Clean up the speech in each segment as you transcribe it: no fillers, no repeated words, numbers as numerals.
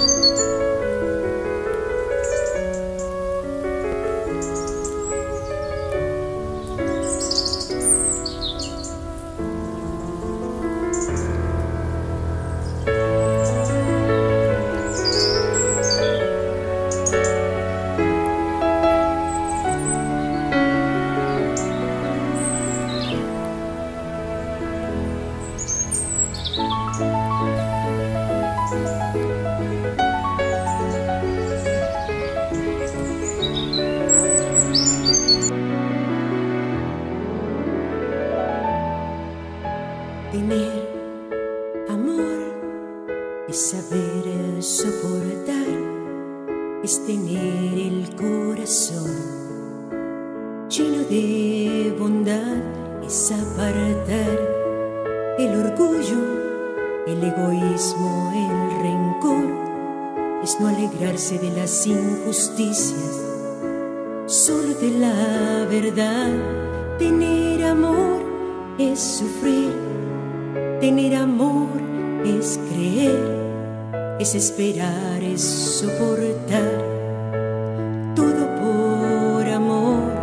Tener amor es saber soportar, es tener el corazón lleno de bondad, es apartar el orgullo, el egoísmo, el rencor, es no alegrarse de las injusticias, solo de la verdad. Tener amor es sufrir, tener amor es creer, es esperar, es soportar, todo por amor.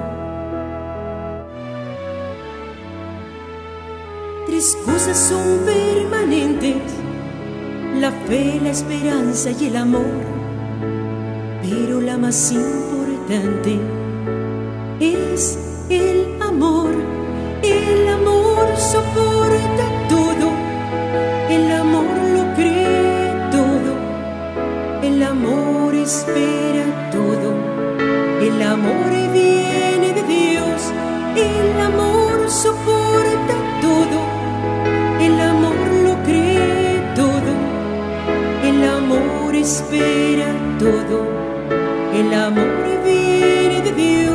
Tres cosas son permanentes: la fe, la esperanza y el amor. Pero la más importante es el amor. El amor soporta todo, el amor lo cree todo, el amor espera todo, el amor viene de Dios, el amor soporta todo, el amor lo cree todo, el amor espera todo, el amor viene de Dios.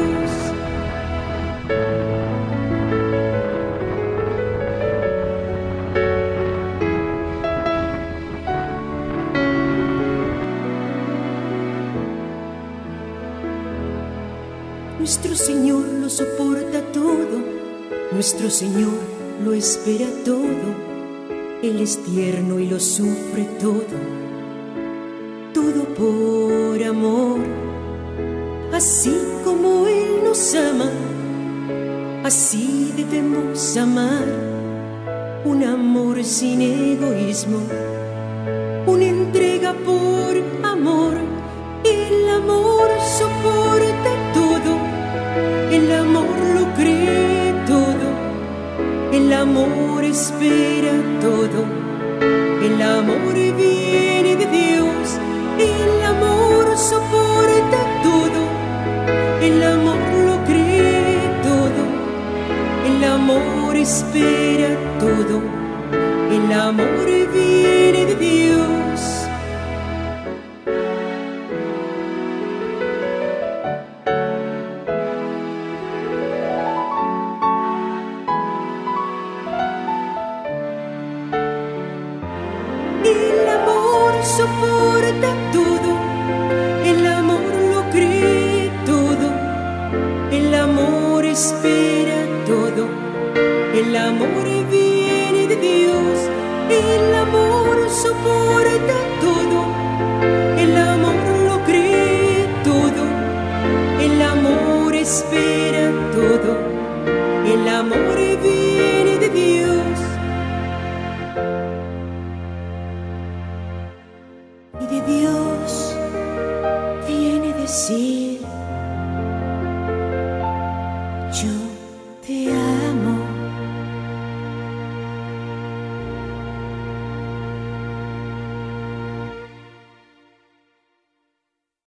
Nuestro Señor lo soporta todo, nuestro Señor lo espera todo, Él es tierno y lo sufre todo, todo por amor. Así como Él nos ama, así debemos amar, un amor sin egoísmo, una entrega por amor. El amor soporta todo, el amor lo cree todo, el amor espera todo, el amor viene de Dios, el amor soporta todo, el amor lo cree todo, el amor espera todo, el amor viene de Dios. El amor soporta todo, el amor lo cree todo, el amor espera todo, el amor viene de Dios, el amor soporta todo, el amor lo cree todo, el amor espera todo, el amor viene de Dios. Y de Dios viene de sí.